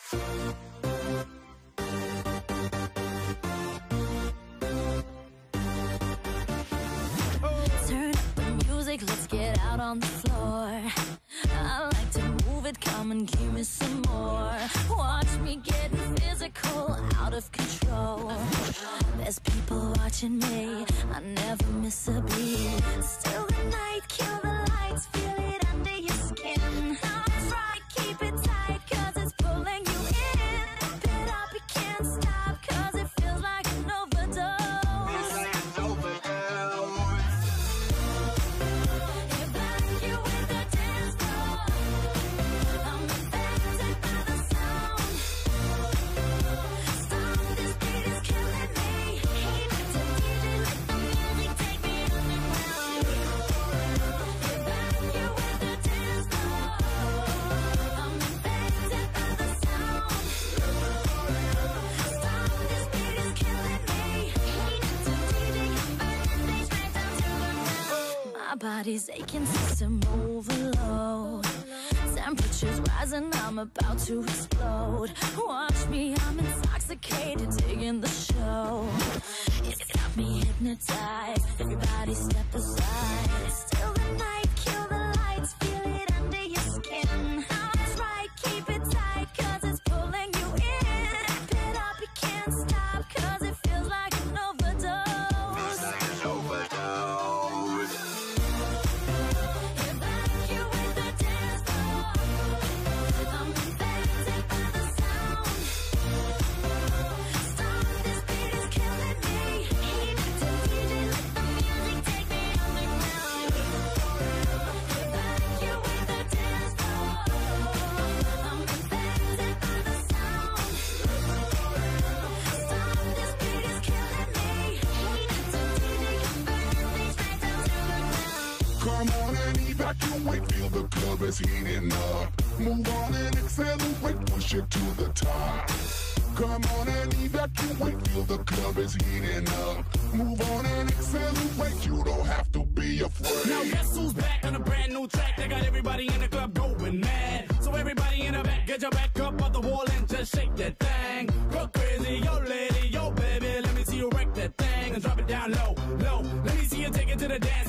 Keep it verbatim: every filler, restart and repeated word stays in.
Turn up the music, let's get out on the floor. I like to move it, come and give me some more. Watch me getting physical, out of control. There's people watching me, I never miss a beat. Still the night, kill the lights, feel it under your skin. That's right, keep it tight, cause it's pulling you in. Pump it up, you can't stop, cause it feels like an overdose. My body's aching, system overload. Temperatures rising, I'm about to explode. Watch me, I'm intoxicated, digging the show. It's got me hypnotized, everybody step aside. Still the night, kill the lights, feel it under your skin. That's right, keep it tight, cause it's pulling you in. Wrap it up, you can't stop, cause it feels like an overdose. An overdose. Come on and evacuate, feel the club is heating up. Move on and accelerate, push it to the top. Come on and evacuate, feel the club is heating up. Move on and accelerate, you don't have to be afraid. Now guess who's back on a brand new track? They got everybody in the club going mad. So everybody in the back, get your back up on the wall and just shake that thing. Go crazy, yo lady, yo baby, let me see you wreck that thing and drop it down low, low. Let me see you take it to the dance